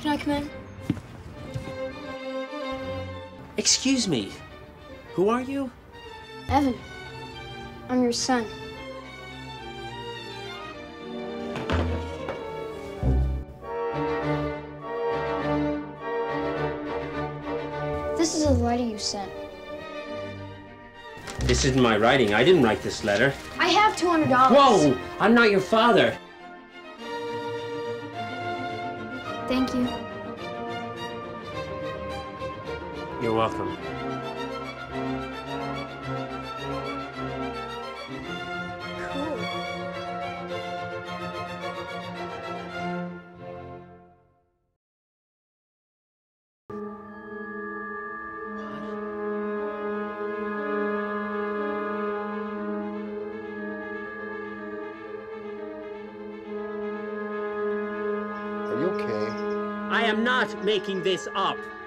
Can I come in? Excuse me. Who are you? Evan. I'm your son. This is a letter you sent. This isn't my writing. I didn't write this letter. I have $200. Whoa! I'm not your father. Thank you. You're welcome. Cool. Are you okay? I am not making this up.